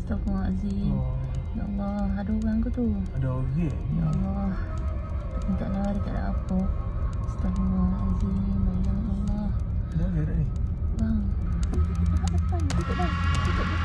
Astagfirullahaladzim. Ya Allah, ada orang ke tu? Ada orang. Ya Allah. Dia tak lari, tak ada apa. Astagfirullahaladzim. Ya Allah. Ada orang dah ni. Bang. Depan. Tutup dah. Tutup.